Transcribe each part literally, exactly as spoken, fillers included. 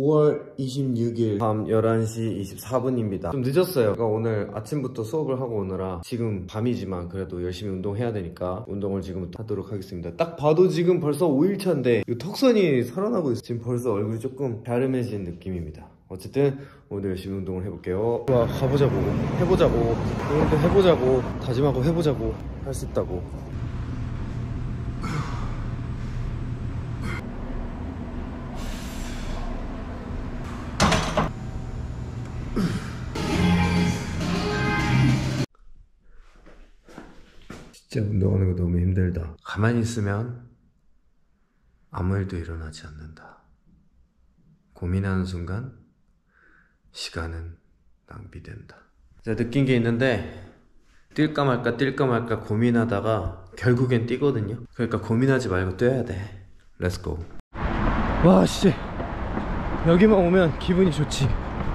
오월 이십육일 밤 열한 시 이십사 분입니다. 좀 늦었어요. 제가 오늘 아침부터 수업을 하고 오느라 지금 밤이지만 그래도 열심히 운동해야 되니까 운동을 지금부터 하도록 하겠습니다. 딱 봐도 지금 벌써 오 일 차인데 이 턱선이 살아나고 있어요. 지금 벌써 얼굴이 조금 갸름해진 느낌입니다. 어쨌든 오늘 열심히 운동을 해볼게요. 와, 가보자고, 해보자고, 오늘도 해보자고, 다짐하고 해보자고, 할 수 있다고. 진짜 운동하는 거 너무 힘들다. 가만히 있으면 아무 일도 일어나지 않는다. 고민하는 순간 시간은 낭비된다. 제가 느낀 게 있는데 뛸까 말까 뛸까 말까 고민하다가 결국엔 뛰거든요. 그러니까 고민하지 말고 뛰어야 돼. 렛츠고. 와 씨, 여기만 오면 기분이 좋지.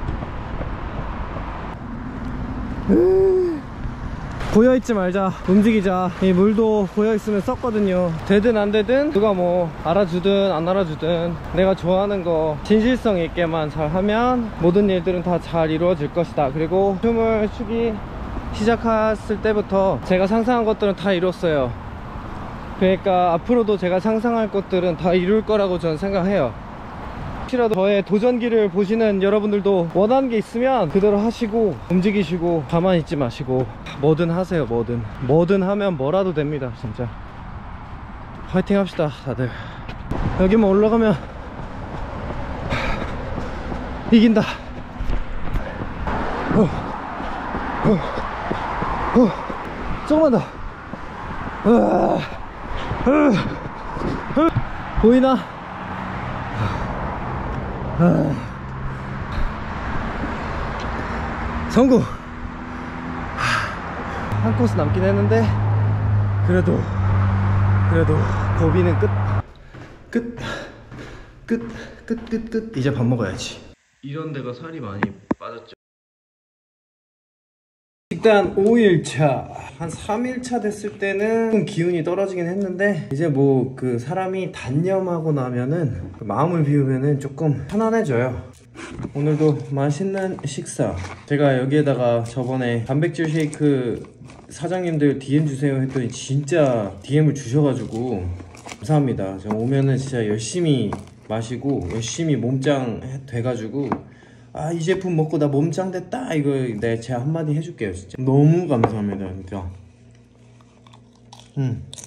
고여있지 말자, 움직이자. 이 물도 고여있으면 썩거든요. 되든 안 되든 누가 뭐 알아주든 안 알아주든 내가 좋아하는 거 진실성 있게만 잘하면 모든 일들은 다 잘 이루어질 것이다. 그리고 춤을 추기 시작했을 때부터 제가 상상한 것들은 다 이뤘어요. 그러니까 앞으로도 제가 상상할 것들은 다 이룰 거라고 저는 생각해요. 혹시라도 저의 도전기를 보시는 여러분들도 원하는 게 있으면 그대로 하시고 움직이시고 가만히 있지 마시고 뭐든 하세요. 뭐든 뭐든 하면 뭐라도 됩니다. 진짜 화이팅 합시다 다들. 여기만 올라가면 이긴다. 어, 어, 어, 조금만 더. 어, 어, 어. 보이나? 아... 성공! 한 코스 남긴 했는데 그래도 그래도 고비는 끝! 끝! 끝! 끝! 끝! 끝! 이제 밥 먹어야지. 이런 데가 살이 많이 빠졌죠. 일단 오 일 차, 한 삼 일 차 됐을 때는 좀 기운이 떨어지긴 했는데 이제 뭐 그 사람이 단념하고 나면은 그 마음을 비우면은 조금 편안해져요. 오늘도 맛있는 식사. 제가 여기에다가 저번에 단백질 쉐이크 사장님들 디엠 주세요 했더니 진짜 디엠을 주셔가지고 감사합니다. 제가 오면은 진짜 열심히 마시고 열심히 몸짱 돼가지고 아, 이 제품 먹고 나 몸짱 됐다 이거 내 제가 한마디 해줄게요. 진짜 너무 감사합니다. 진짜 음.